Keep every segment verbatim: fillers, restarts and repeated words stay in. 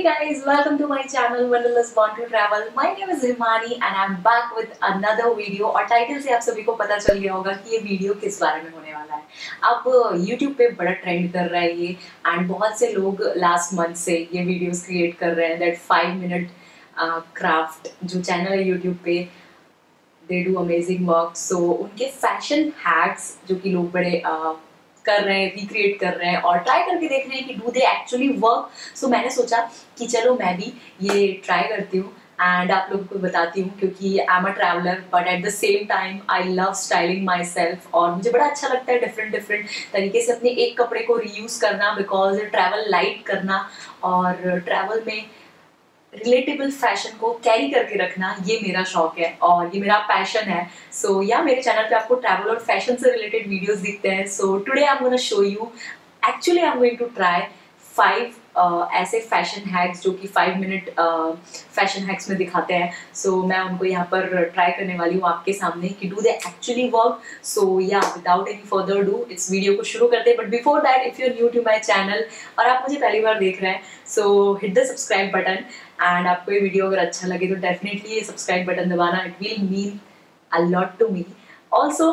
guys, welcome to my channel Wonderless Want to Travel. My name is Himani and I'm back with another video. और title से आप सभी को पता चल गया होगा कि ये वीडियो किस बारे में होने वाला है. अब YouTube पे बड़ा ट्रेंड कर रहा है ये एंड बहुत से लोग लास्ट मंथ से ये वीडियोस क्रिएट कर रहे हैं. दैट फाइव मिनट क्राफ्ट जो चैनल है YouTube पे, they do amazing work. So उनके फैशन हैक्स जो कि लोग बड़े uh, कर रहे हैं, रिक्रिएट कर रहे हैं और ट्राई करके देख रहे हैं कि do they actually work. So मैंने सोचा कि चलो मैं भी ये ट्राई करती हूँ एंड आप लोगों को बताती हूँ, क्योंकि I am a traveller but at the same time I love styling myself. और मुझे बड़ा अच्छा लगता है डिफरेंट डिफरेंट तरीके से अपने एक कपड़े को रीयूज़ करना, बिकॉज ट्रैवल लाइट करना और ट्रैवल में रिलेटेबल फैशन को कैरी करके रखना, ये मेरा शौक है और ये मेरा पैशन है. सो so, या मेरे चैनल पे आपको ट्रैवल और फैशन से रिलेटेड वीडियोस दिखते हैं. So today I am gonna show you, actually I am going to try five ऐसे फैशन हैक्स जो कि फाइव मिनट फैशन हैक्स में दिखाते हैं. सो so, मैं उनको यहाँ पर ट्राई करने वाली हूँ आपके सामने कि do they actually work. So yeah without any further do इस वीडियो को शुरू करते हैं. But before that, if you are new to my channel और आप मुझे पहली बार देख रहे हैं, so hit the subscribe button. And आपको ये वीडियो अगर अच्छा लगे तो डेफिनेटली ये सब्सक्राइब बटन दबाना. It will mean a lot to me. Also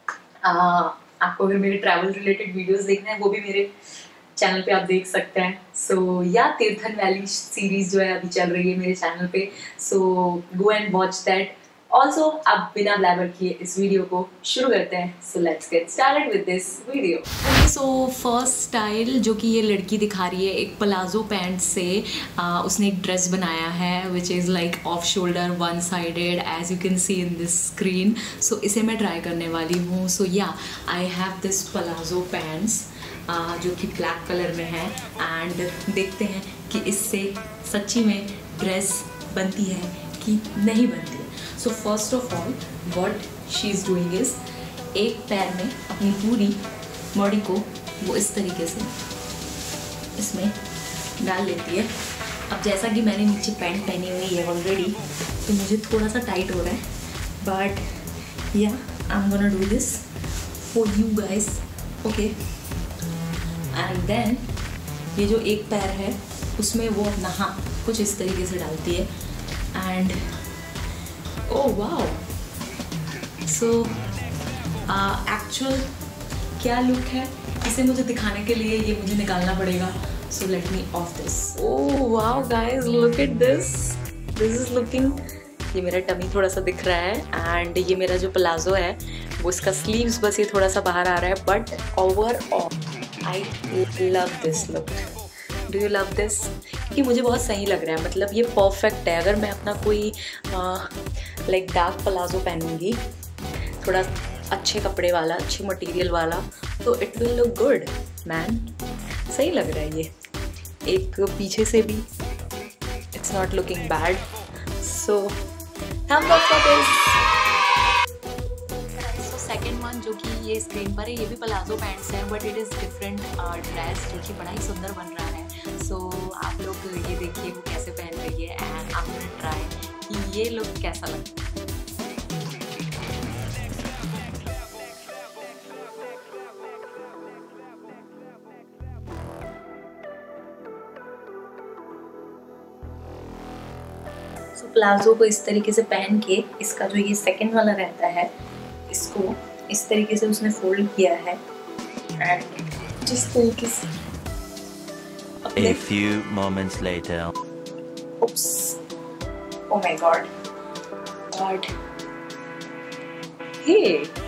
आपको अगर मेरे ट्रैवल रिलेटेड वीडियोस देखना है वो भी मेरे चैनल पे आप देख सकते हैं. सो so, या तीर्थन वैली सीरीज जो है अभी चल रही है मेरे चैनल पे. So go and watch that. Also अब बिना ब्लैबर किए इस वीडियो को शुरू करते हैं. So let's get started with this video. So first style जो कि ये लड़की दिखा रही है, एक प्लाजो पैंट से आ, उसने एक ड्रेस बनाया है which is like off shoulder, one sided, as you can see in this screen. So इसे मैं ट्राई करने वाली हूँ. So yeah I have this palazzo pants जो कि ब्लैक कलर में है एंड देखते हैं कि इससे सच्ची में ड्रेस बनती है कि नहीं बनती है. So first of all what she is doing is, एक पैर में अपनी पूरी बॉडी को वो इस तरीके से इसमें डाल लेती है. अब जैसा कि मैंने नीचे पैंट पहनी हुई है ऑलरेडी, तो मुझे थोड़ा सा टाइट हो रहा है, but yeah I am gonna do this for you guys. Okay, and then ये जो एक पैर है उसमें वो अपना हाथ कुछ इस तरीके से डालती है and oh wow. So actual क्या लुक है इसे मुझे दिखाने के लिए ये मुझे निकालना पड़ेगा. So let me off this. Oh wow guys, look at this. This is looking, ये मेरा टमी थोड़ा सा दिख रहा है एंड ये मेरा जो प्लाजो है वो इसका स्लीव्स बस ये थोड़ा सा बाहर आ रहा है, but overall I love this look. Do you love this? क्योंकि मुझे बहुत सही लग रहा है. मतलब ये परफेक्ट है. अगर मैं अपना कोई लाइक डार्क प्लाजो पहनूंगी, थोड़ा अच्छे कपड़े वाला, अच्छे मटेरियल वाला, तो it will look good man. सही लग रहा है ये. एक पीछे से भी it's not looking bad. So thumbs up for this. Second one जो कि ये स्क्रीन पर है, ये भी प्लाजो पैंट्स हैं but it is different dress जो कि बड़ा ही सुंदर बन रहा है. सो so, आप लोग ये देखिए वो कैसे पहन रही है एंड आप लोग ट्राई कि ये लुक कैसा लगता है. सो so, प्लाजो को इस तरीके से पहन के इसका जो ये सेकंड वाला रहता है, इसको इस तरीके से उसने फोल्ड किया है एंड जिस तरीके से A few moments later. Oops. Oh my God. God. Hey.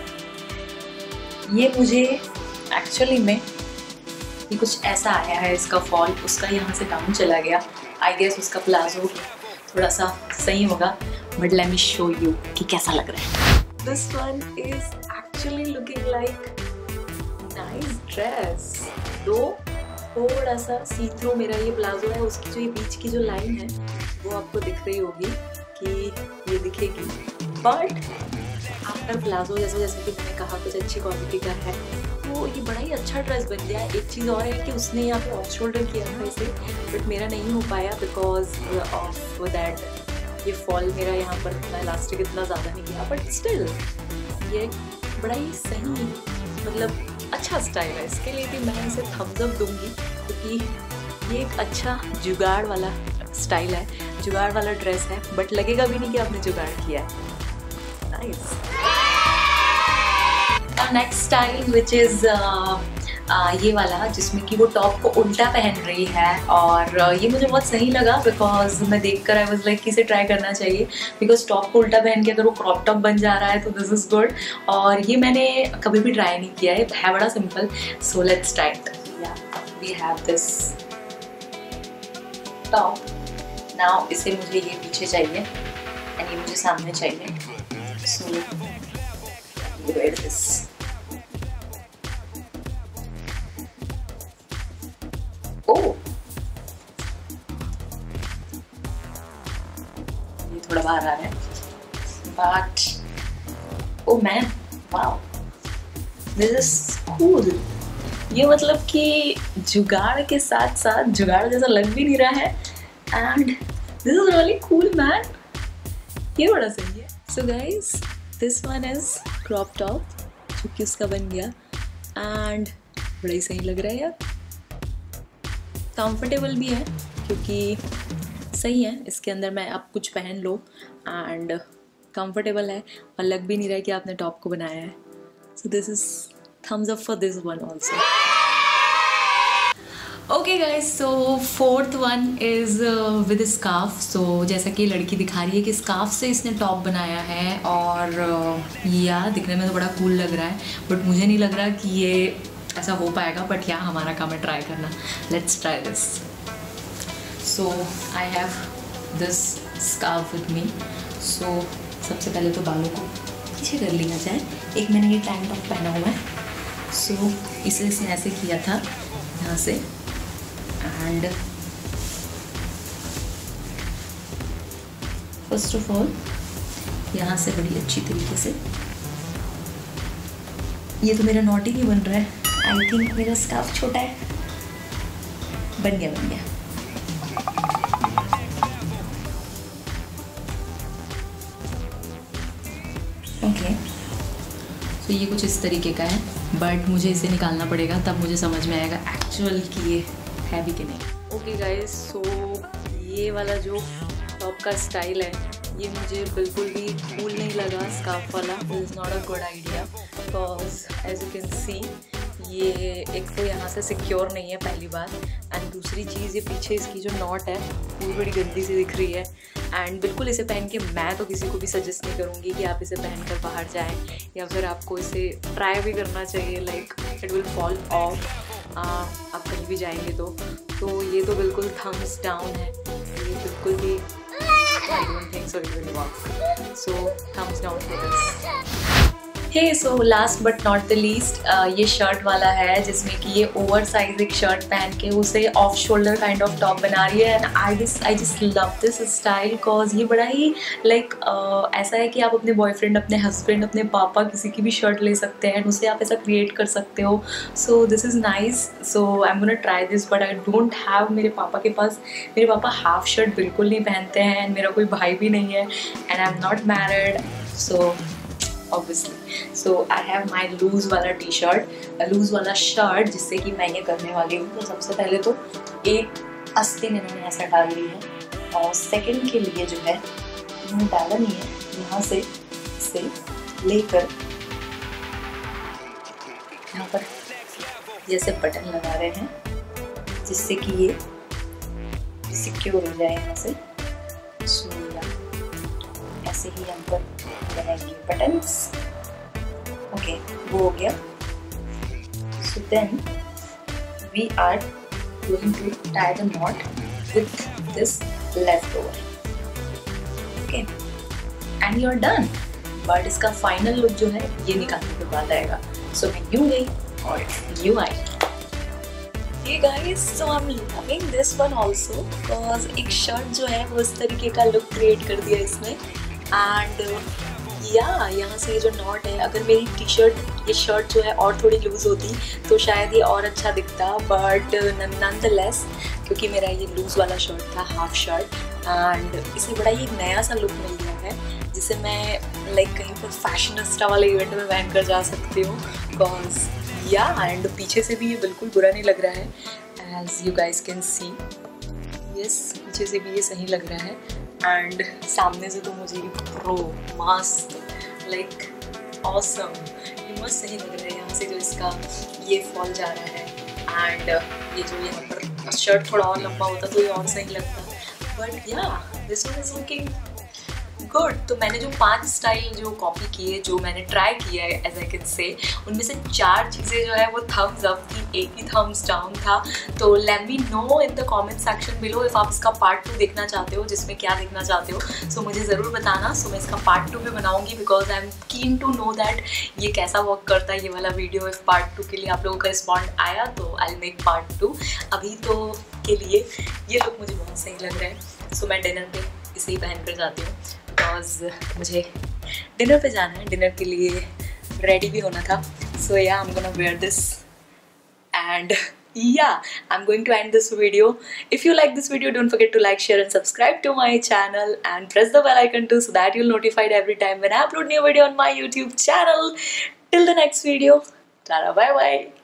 ये मुझे एक्चुअली में ये कुछ ऐसा आया है, इसका फॉल उसका यहाँ से डाउन चला गया. आई गेस उसका प्लाजो थोड़ा सा सही होगा, but let me show you कि कैसा लग रहा है. This one is actually looking like nice dress. Though थोड़ा सा सी थ्रू मेरा ये प्लाजो है, उसकी जो ये बीच की जो लाइन है वो आपको दिख रही होगी कि ये दिखेगी, बट आफ्टर प्लाजो जैसे जैसे कि मैंने कहा कुछ अच्छी क्वालिटी का है, तो ये बड़ा ही अच्छा ड्रेस बन गया. एक चीज़ और है कि उसने यहाँ पे ऑफ शोल्डर किया था इसे, बट मेरा नहीं हो पाया बिकॉज ऑफ दैट ये फॉल मेरा यहाँ पर इतना इलास्टिक इतना ज़्यादा नहीं गया. बट स्टिल ये बड़ा ही सही, मतलब अच्छा स्टाइल है. इसके लिए भी मैं इसे थम्स अप दूंगी क्योंकि ये एक अच्छा जुगाड़ वाला स्टाइल है, जुगाड़ वाला ड्रेस है, बट लगेगा भी नहीं कि आपने जुगाड़ किया है। Nice. Next style which is ये वाला, जिसमें कि वो टॉप को उल्टा पहन रही है, और uh, ये मुझे बहुत सही लगा बिकॉज मैं देखकर आई वाज लाइक कि इसे ट्राई करना चाहिए, बिकॉज टॉप को उल्टा पहन के अगर वो क्रॉप टॉप बन जा रहा है तो दिस इज़ गुड। और ये मैंने कभी भी ट्राई नहीं किया है, है बड़ा simple. So let's try it. We have this top. Now इसे मुझे ये पीछे चाहिए एंड ये मुझे सामने चाहिए। So where this. ओह, ये थोड़ा बाहर आ रहा है, but oh man, wow, this is cool. ये मतलब कि जुगाड़ के साथ साथ जुगाड़ जैसा लग भी नहीं रहा है, and this is really cool man. ये बड़ा सही है। So guys, this one is crop top जो कि उसका बन गया, एंड बड़ा ही सही लग रहा है यार। कंफर्टेबल भी है क्योंकि सही है, इसके अंदर मैं अब कुछ पहन लो एंड कंफर्टेबल है, और लग भी नहीं रहा है कि आपने टॉप को बनाया है। So this is thumbs up for this one also. Okay guys, so fourth one is with scarf. So जैसा कि लड़की दिखा रही है कि स्कार्फ से इसने टॉप बनाया है, और uh, या दिखने में तो बड़ा कूल लग रहा है, बट मुझे नहीं लग रहा कि ये ऐसा हो पाएगा, बट या हमारा काम है ट्राई करना। Let's try this. So I have this scarf with me. So सबसे पहले तो बालों को पीछे कर लिया जाए। एक मैंने ये टैंक टॉप पहना हुआ है, सो so, इसे इसने ऐसे किया था यहाँ से, एंड फर्स्ट ऑफ ऑल यहाँ से बड़ी अच्छी तरीके से, ये तो मेरा नॉट ही नहीं बन रहा है, आई थिंक मेरा स्कार्फ छोटा है। बन गया बन गया। ओके, तो ये कुछ इस तरीके का है, बट मुझे इसे निकालना पड़ेगा, तब मुझे समझ में आएगा एक्चुअल कि ये है भी कि नहीं। ओके गाइस, सो ये वाला जो टॉप का स्टाइल है, ये मुझे बिल्कुल भी कूल नहीं लगा। स्कार्फ वाला is not a good idea, because as you can see ये एक तो यहाँ से सिक्योर नहीं है पहली बात, एंड दूसरी चीज़ ये पीछे इसकी जो नॉट है वो बड़ी गंदी सी दिख रही है, एंड बिल्कुल इसे पहन के मैं तो किसी को भी सजेस्ट नहीं करूँगी कि आप इसे पहन कर बाहर जाएं, या फिर आपको इसे ट्राई भी करना चाहिए। Like it will fall off आप कहीं भी जाएंगे तो तो ये तो बिल्कुल थम्स डाउन है, ये बिल्कुल भी I don't think so it will work. So thumbs down for this. Hey, so last but not the least, uh, ये शर्ट वाला है जिसमें कि ये ओवर साइज एक शर्ट पहन के उसे off shoulder kind of top बना रही है, and I just I just love this style, cause ये बड़ा ही लाइक like, uh, ऐसा है कि आप अपने बॉयफ्रेंड, अपने हस्बैंड, अपने पापा, किसी की भी शर्ट ले सकते हैं, उसे आप ऐसा क्रिएट कर सकते हो। So this is nice. So I am gonna try this, but I don't have, मेरे पापा के पास, मेरे पापा हाफ शर्ट बिल्कुल नहीं पहनते हैं, एंड मेरा कोई भाई भी नहीं है, and I am not married, so obviously so I have my loose वाला टी शर्ट, लूज वाला शर्ट जिससे कि मैं ये करने वाली हूँ। तो सबसे पहले तो एक आस्तीन इन्होंने ऐसा डाल दी है, और सेकंड के लिए जो है इन्होंने डाला नहीं है, यहाँ से से लेकर यहाँ पर जैसे बटन लगा रहे हैं जिससे कि ये सिक्योर हो जाए यहाँ से। सो ऐसे ही यहाँ पर रहेंगे बटन्स। ओके, वो हो गया। So then we are going to tie the knot with this left over. Okay, and you are done. But इसका फाइनल लुक जो है ये निकालने के बाद आएगा। सो मैं यूँ गई और यूँ आई। Hey guys, so I'm loving this one also because एक शर्ट जो है वो इस तरीके का लुक क्रिएट कर दिया इसमें, एंड या यहाँ से ये जो नॉट है, अगर मेरी टी शर्ट ये शर्ट जो है और थोड़ी लूज़ होती तो शायद ये और अच्छा दिखता, बट नॉनदलेस क्योंकि मेरा ये लूज़ वाला शर्ट था, हाफ शर्ट, एंड इसे बड़ा ही नया सा लुक मिल गया है जिसे मैं लाइक कहीं पर फैशनिस्टा वाले इवेंट में पहन कर जा सकती हूँ। बिकॉज या एंड पीछे से भी ये बिल्कुल बुरा नहीं लग रहा है, as you guys can see. Yes, पीछे से भी ये सही लग रहा है एंड सामने से तो मुझे ये प्रो मस्त लाइक ऑसम, ये मस्त सही लग रहा है। यहाँ से जो इसका ये फॉल जा रहा है एंड ये जो यहाँ पर शर्ट थोड़ा और लंबा होता तो ये और सही लगता, but yeah this one is looking good. तो मैंने जो पांच स्टाइल जो कॉपी किए, जो मैंने ट्राई किया है एज आई कैन से, उनमें से चार चीज़ें जो है वो थम्स अप थी, एक ही थम्स डाउन था। तो let me know in the comment section below if आप इसका पार्ट टू देखना चाहते हो, जिसमें क्या देखना चाहते हो। सो so, मुझे ज़रूर बताना। सो so, मैं इसका पार्ट टू भी बनाऊंगी because I am keen to know that ये कैसा वर्क करता है ये वाला वीडियो। इफ पार्ट टू के लिए आप लोगों का रिस्पॉन्ड आया तो I will make part two. अभी तो के लिए ये लुक मुझे बहुत सही लग रहा है। सो so, मैं डिनर पे इसे ही पहन कर जाती हूँ बिकॉज मुझे डिनर पे जाना है, डिनर के लिए रेडी भी होना था। So yeah I am gonna wear this and yeah, I'm going to end this video. If you like this video, don't forget to like, share and subscribe to my channel and press the bell icon too so that you'll notified every time when I upload new video on my YouTube channel. Till the next video, tara bye bye.